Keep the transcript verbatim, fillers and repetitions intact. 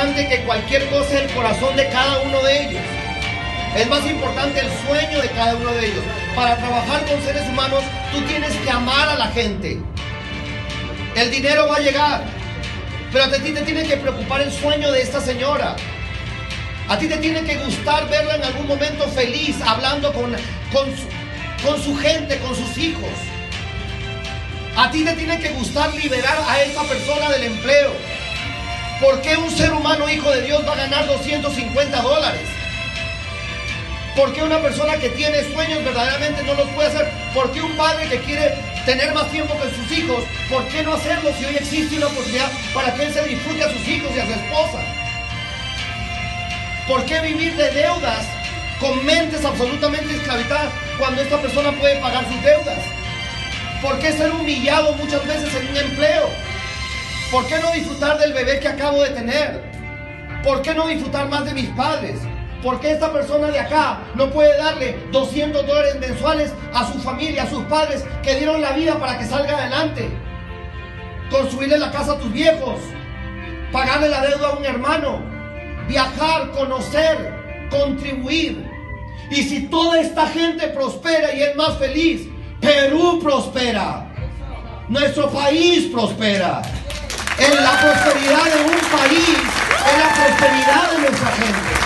importante que cualquier cosa el corazón de cada uno de ellos. Es más importante el sueño de cada uno de ellos. Para trabajar con seres humanos, tú tienes que amar a la gente. El dinero va a llegar, pero a ti te tiene que preocupar el sueño de esta señora. A ti te tiene que gustar verla en algún momento feliz, hablando con, con, su, con su gente, con sus hijos. A ti te tiene que gustar liberar a esta persona del empleo. ¿Por qué un ser humano hijo de Dios va a ganar doscientos cincuenta dólares? ¿Por qué una persona que tiene sueños verdaderamente no los puede hacer? ¿Por qué un padre que quiere tener más tiempo con sus hijos, por qué no hacerlo si hoy existe una oportunidad para que él se disfrute a sus hijos y a su esposa? ¿Por qué vivir de deudas con mentes absolutamente esclavizadas cuando esta persona puede pagar sus deudas? ¿Por qué ser humillado muchas veces en un empleo? ¿Por qué no disfrutar del bebé que acabo de tener? ¿Por qué no disfrutar más de mis padres? ¿Por qué esta persona de acá no puede darle doscientos dólares mensuales a su familia, a sus padres que dieron la vida para que salga adelante? Construirle la casa a tus viejos, pagarle la deuda a un hermano, viajar, conocer, contribuir. Y si toda esta gente prospera y es más feliz, Perú prospera, nuestro país prospera. En la prosperidad de un país, en la prosperidad de nuestra gente.